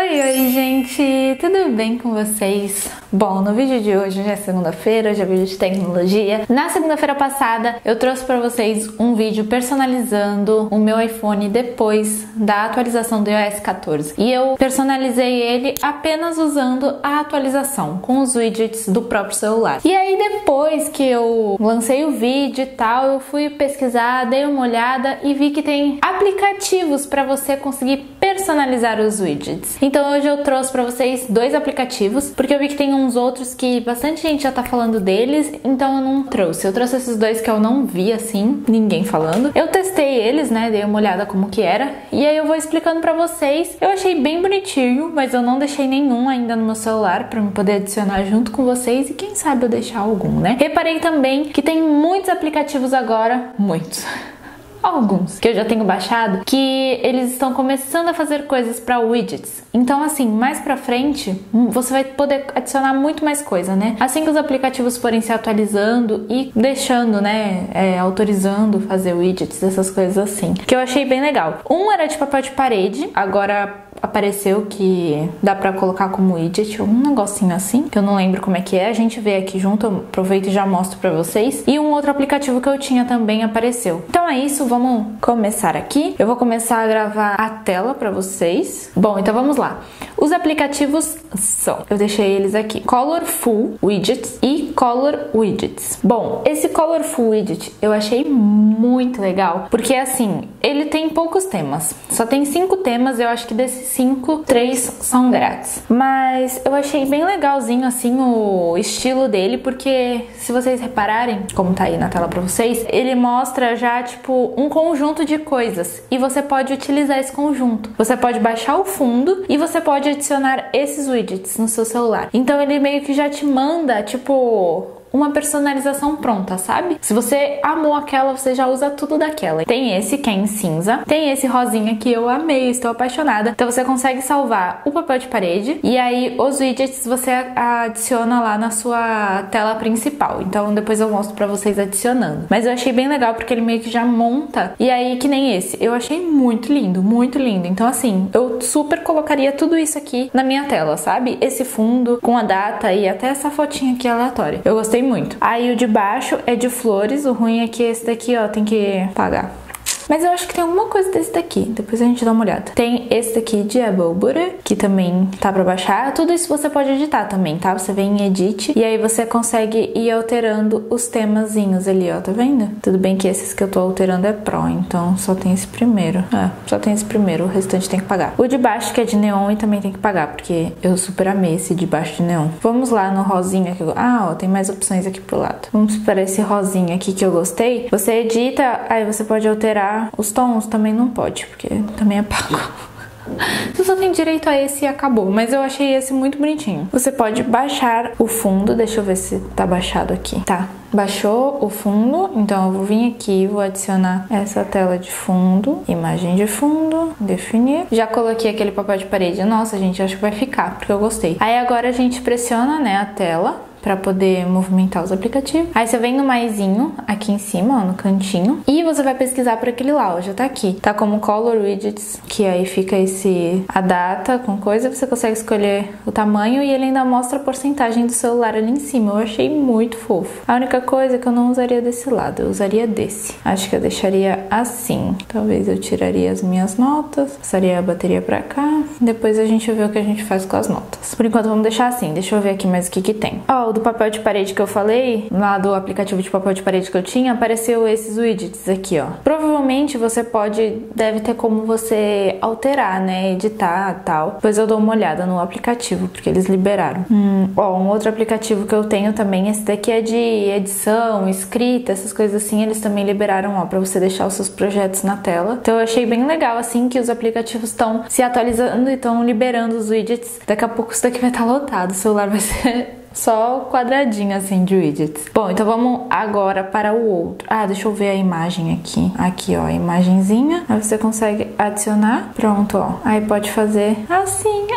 Oi, gente! Tudo bem com vocês? Bom, no vídeo de hoje já é segunda-feira, hoje é vídeo de tecnologia. Na segunda-feira passada eu trouxe para vocês um vídeo personalizando o meu iPhone depois da atualização do iOS 14. E eu personalizei ele apenas usando a atualização, com os widgets do próprio celular. E aí depois que eu lancei o vídeo e tal, eu fui pesquisar, dei uma olhada e vi que tem aplicativos para você conseguir personalizar os widgets. Então hoje eu trouxe para vocês dois aplicativos, porque eu vi que tem uns outros que bastante gente já tá falando deles, então eu não trouxe. Eu trouxe esses dois que eu não vi assim, ninguém falando. Eu testei eles, né, dei uma olhada como que era, e aí eu vou explicando pra vocês. Eu achei bem bonitinho, mas eu não deixei nenhum ainda no meu celular pra eu poder adicionar junto com vocês e quem sabe eu deixar algum, né? Reparei também que tem muitos aplicativos agora, muitos. Alguns que eu já tenho baixado, que eles estão começando a fazer coisas para widgets. Então assim, mais pra frente você vai poder adicionar muito mais coisa, né? Assim que os aplicativos forem se atualizando e deixando, né, autorizando fazer widgets, essas coisas assim, que eu achei bem legal. Um era de papel de parede, agora apareceu que dá pra colocar como widget, um negocinho assim, que eu não lembro como é que é, a gente vê aqui junto, eu aproveito e já mostro pra vocês. E um outro aplicativo que eu tinha também apareceu. Então é isso, vamos começar aqui. Eu vou começar a gravar a tela pra vocês. Bom, então vamos lá. Os aplicativos são, eu deixei eles aqui, Colorful Widgets e Color Widgets. Bom, esse Colorful Widget eu achei muito legal, porque assim, ele tem poucos temas, só tem 5 temas, eu acho que desses 5, 3 são grátis. Mas eu achei bem legalzinho assim o estilo dele, porque se vocês repararem, como tá aí na tela pra vocês, ele mostra já tipo um conjunto de coisas e você pode utilizar esse conjunto. Você pode baixar o fundo e você pode adicionar esses widgets no seu celular. Então ele meio que já te manda tipo uma personalização pronta, sabe? Se você amou aquela, você já usa tudo daquela. Tem esse que é em cinza, tem esse rosinha que eu amei, estou apaixonada. Então você consegue salvar o papel de parede e aí os widgets você adiciona lá na sua tela principal. Então depois eu mostro pra vocês adicionando. Mas eu achei bem legal porque ele meio que já monta. E aí que nem esse, eu achei muito lindo, muito lindo. Então assim, eu super colocaria tudo isso aqui na minha tela, sabe? Esse fundo com a data e até essa fotinha aqui aleatória. Eu gostei muito. Aí o de baixo é de flores, o ruim é que esse daqui, ó, tem que pagar. Mas eu acho que tem alguma coisa desse daqui, depois a gente dá uma olhada. Tem esse daqui de abóbora, que também tá pra baixar. Tudo isso você pode editar também, tá? Você vem em Edit e aí você consegue ir alterando os temazinhos ali, ó, tá vendo? Tudo bem que esses que eu tô alterando é Pro, então só tem esse primeiro. Só tem esse primeiro, o restante tem que pagar. O de baixo que é de neon e também tem que pagar, porque eu super amei esse de baixo de neon. Vamos lá no rosinha que eu... ó, tem mais opções aqui pro lado. Vamos para esse rosinha aqui que eu gostei. Você edita, aí você pode alterar os tons, também não pode, porque também é pago. Você só tem direito a esse e acabou, mas eu achei esse muito bonitinho. Você pode baixar o fundo, deixa eu ver se tá baixado aqui. Tá, baixou o fundo, então eu vou vir aqui, vou adicionar essa tela de fundo, imagem de fundo, definir. Já coloquei aquele papel de parede, nossa gente, acho que vai ficar, porque eu gostei. Aí agora a gente pressiona, né, a tela pra poder movimentar os aplicativos. Aí você vem no maisinho aqui em cima, ó, no cantinho, e você vai pesquisar por aquele lá, ó, já tá aqui. Tá como Color Widgets, que aí fica a data com coisa, você consegue escolher o tamanho e ele ainda mostra a porcentagem do celular ali em cima. Eu achei muito fofo. A única coisa é que eu não usaria desse lado, eu usaria desse. Acho que eu deixaria assim. Talvez eu tiraria as minhas notas, passaria a bateria pra cá, depois a gente vê o que a gente faz com as notas. Por enquanto vamos deixar assim, deixa eu ver aqui mais o que que tem. Ó, o do papel de parede que eu falei, lá do aplicativo de papel de parede que eu tinha, apareceu esses widgets aqui, ó. Provavelmente você deve ter como você alterar, né, editar e tal. Depois eu dou uma olhada no aplicativo, porque eles liberaram. Ó, um outro aplicativo que eu tenho também, esse daqui é de edição, escrita, essas coisas assim, eles também liberaram, ó, pra você deixar os seus projetos na tela. Então eu achei bem legal, assim, que os aplicativos estão se atualizando e estão liberando os widgets. Daqui a pouco isso daqui vai estar lotado, o celular vai ser só quadradinho assim de widgets. Bom, então vamos agora para o outro. Deixa eu ver a imagem aqui. Aqui, ó, a imagenzinha. Aí você consegue adicionar. Pronto, ó. Aí pode fazer assim.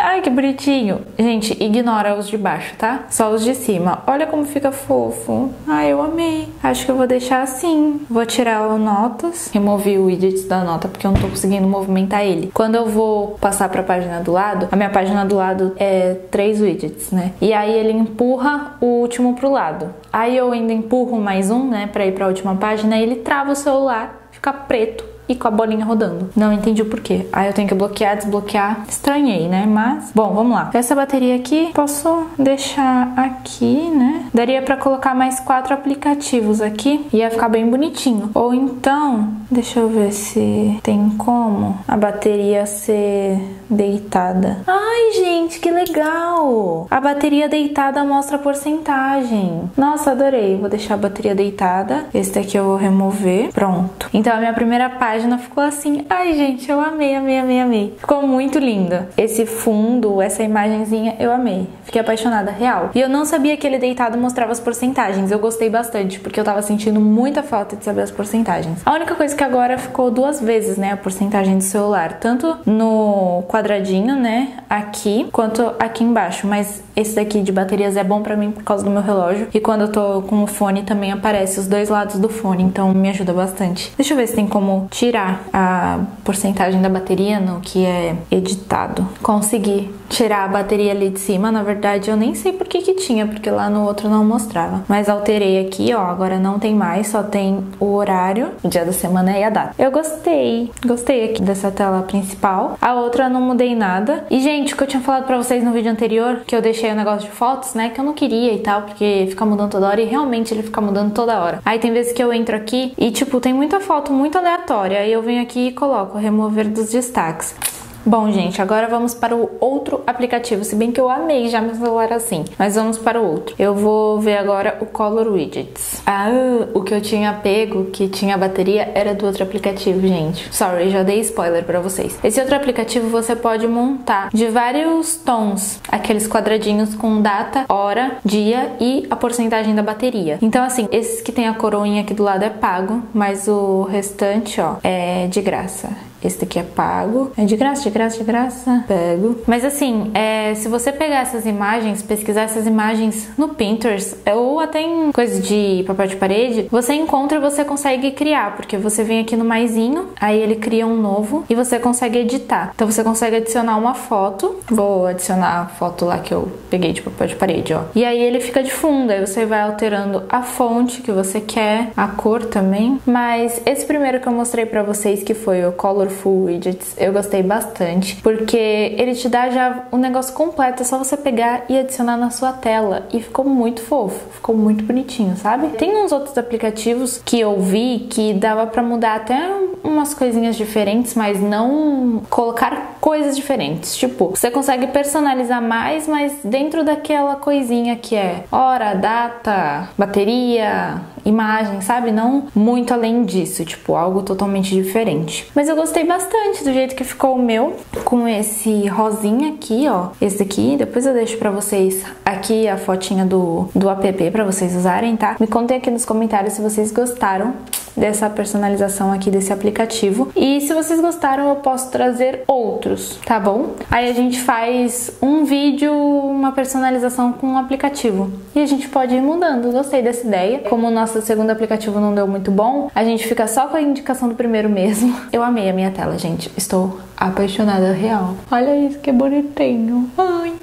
Ai, que bonitinho. Gente, ignora os de baixo, tá? Só os de cima. Olha como fica fofo. Ai, eu amei. Acho que eu vou deixar assim. Vou tirar o notas. Removi o widget da nota porque eu não tô conseguindo movimentar ele. Quando eu vou passar pra página do lado, a minha página do lado é 3 widgets, né? E aí ele empurra o último pro lado. Aí eu ainda empurro mais um, né, pra ir pra última página e ele trava o celular, fica preto e com a bolinha rodando. Não entendi o porquê. Aí eu tenho que bloquear, desbloquear. Estranhei, né? Mas, bom, vamos lá. Essa bateria aqui, posso deixar aqui, né? Daria pra colocar mais 4 aplicativos aqui. Ia ficar bem bonitinho. Ou então, deixa eu ver se tem como a bateria ser deitada. Ai, gente, que legal! A bateria deitada mostra a porcentagem. Nossa, adorei. Vou deixar a bateria deitada. Esse daqui eu vou remover. Pronto. Então, a minha primeira página ficou assim. Ai, gente, eu amei, amei, amei, amei. Ficou muito linda. Esse fundo, essa imagenzinha, eu amei. Fiquei apaixonada, real. E eu não sabia que ele deitado mostrava as porcentagens. Eu gostei bastante, porque eu tava sentindo muita falta de saber as porcentagens. A única coisa que agora ficou 2 vezes, né, a porcentagem do celular. Tanto no quadradinho, né, aqui, quanto aqui embaixo. Mas esse daqui de baterias é bom pra mim por causa do meu relógio. E quando eu tô com o fone, também aparece os 2 lados do fone. Então me ajuda bastante. Deixa eu ver se tem como tirar a porcentagem da bateria no que é editado. Consegui tirar a bateria ali de cima. Na verdade, eu nem sei por que tinha, porque lá no outro não mostrava. Mas alterei aqui, ó. Agora não tem mais, só tem o horário, o dia da semana e a data. Eu gostei. Gostei aqui dessa tela principal. A outra eu não mudei nada. E, gente, o que eu tinha falado pra vocês no vídeo anterior, que eu deixei o negócio de fotos, né? Que eu não queria e tal, porque fica mudando toda hora. E realmente ele fica mudando toda hora. Aí tem vezes que eu entro aqui e, tipo, tem muita foto muito aleatória. Aí eu venho aqui e coloco remover dos destaques. Bom, gente, agora vamos para o outro aplicativo, se bem que eu amei já meu celular assim, mas vamos para o outro. Eu vou ver agora o Color Widgets. O que eu tinha pego, que tinha bateria, era do outro aplicativo, gente. Sorry, já dei spoiler pra vocês. Esse outro aplicativo você pode montar de vários tons, aqueles quadradinhos com data, hora, dia e a porcentagem da bateria. Então, assim, esses que tem a coroinha aqui do lado é pago, mas o restante, ó, é de graça. Esse daqui é pago. É de graça, de graça, de graça. Pego. Mas assim, se você pegar essas imagens, pesquisar essas imagens no Pinterest ou até em coisa de papel de parede, você encontra e você consegue criar, porque você vem aqui no maisinho, aí ele cria um novo e você consegue editar. Então você consegue adicionar uma foto. Vou adicionar a foto lá que eu peguei de papel de parede, ó. E aí ele fica de fundo, aí você vai alterando a fonte que você quer, a cor também. Mas esse primeiro que eu mostrei pra vocês, que foi o Color Full Widgets, eu gostei bastante, porque ele te dá já o negócio completo, é só você pegar e adicionar na sua tela, e ficou muito fofo, ficou muito bonitinho, sabe? Tem uns outros aplicativos que eu vi que dava pra mudar até umas coisinhas diferentes, mas não colocar coisas diferentes, tipo, você consegue personalizar mais, mas dentro daquela coisinha que é hora, data, bateria, imagem, sabe? Não muito além disso, tipo, algo totalmente diferente. Mas eu gostei bastante do jeito que ficou o meu, com esse rosinha aqui, ó. Esse daqui, depois eu deixo pra vocês aqui a fotinha do app pra vocês usarem, tá? Me contem aqui nos comentários se vocês gostaram dessa personalização aqui desse aplicativo. E se vocês gostaram, eu posso trazer outros, tá bom? Aí a gente faz um vídeo, uma personalização com um aplicativo. E a gente pode ir mudando. Gostei dessa ideia. Como o nosso segundo aplicativo não deu muito bom, a gente fica só com a indicação do primeiro mesmo. Eu amei a minha tela, gente. Estou apaixonada real. Olha isso, que bonitinho. Ai.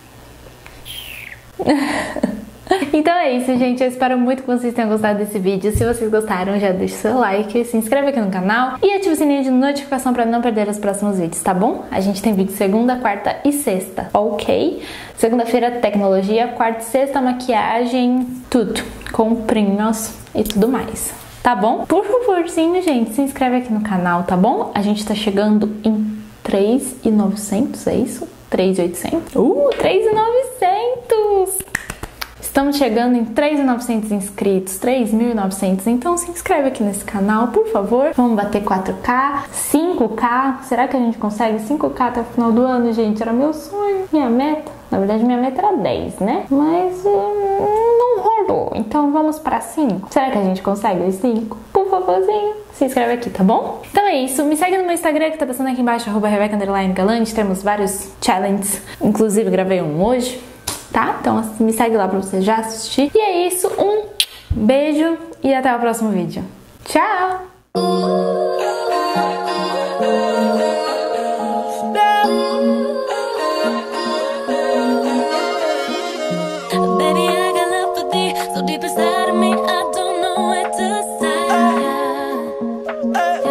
Então é isso, gente. Eu espero muito que vocês tenham gostado desse vídeo. Se vocês gostaram, já deixa o seu like, se inscreve aqui no canal e ativa o sininho de notificação para não perder os próximos vídeos, tá bom? A gente tem vídeo segunda, quarta e sexta, ok? Segunda-feira, tecnologia. Quarta e sexta, maquiagem, tudo. Comprinhos e tudo mais. Tá bom? Por favorzinho, gente, se inscreve aqui no canal, tá bom? A gente tá chegando em 3.900, é isso? 3.800? 3.900! Estamos chegando em 3.900 inscritos, 3.900, então se inscreve aqui nesse canal, por favor. Vamos bater 4K, 5K, será que a gente consegue 5K até o final do ano, gente? Era meu sonho, minha meta. Na verdade, minha meta era 10, né? Mas não rolou, então vamos para 5. Será que a gente consegue os 5? Por favorzinho, se inscreve aqui, tá bom? Então é isso, me segue no meu Instagram que tá passando aqui embaixo, @Rebeca_Galante, temos vários challenges, inclusive gravei um hoje, tá? Então me segue lá pra você já assistir. E é isso, um beijo e até o próximo vídeo. Tchau! Baby, I got love for thee, so deep inside of me, I don't know where to start.